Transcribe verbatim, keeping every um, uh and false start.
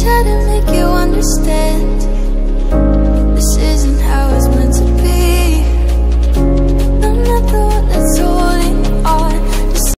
try to make you understand. This isn't how it's